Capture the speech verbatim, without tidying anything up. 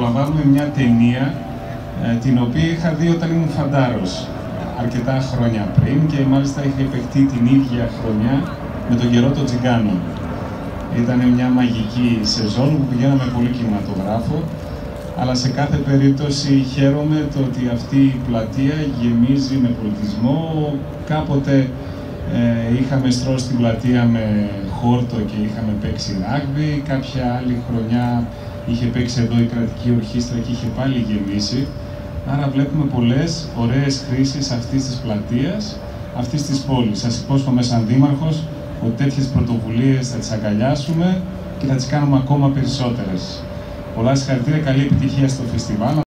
απολαμβάνουμε μια ταινία ε, την οποία είχα δει όταν ήμουν φαντάρος αρκετά χρόνια πριν και μάλιστα είχε παιχτεί την ίδια χρονιά με τον καιρό των Τσιγκάνων. Ήταν μια μαγική σεζόν που πηγαίναμε πολύ κινηματογράφο, αλλά σε κάθε περίπτωση χαίρομαι το ότι αυτή η πλατεία γεμίζει με πολιτισμό. Κάποτε ε, είχαμε στρώσει την πλατεία με χόρτο και είχαμε παίξει ράγμπι, κάποια άλλη χρονιά είχε παίξει εδώ η κρατική ορχήστρα και είχε πάλι γεμίσει. Άρα βλέπουμε πολλές ωραίες χρήσεις αυτής της πλατείας, αυτής της πόλης. Σας υπόσχομαι σαν δήμαρχος ότι τέτοιες πρωτοβουλίες θα τις αγκαλιάσουμε και θα τις κάνουμε ακόμα περισσότερες. Πολλά συγχαρητήρια, καλή επιτυχία στο φεστιβάλ.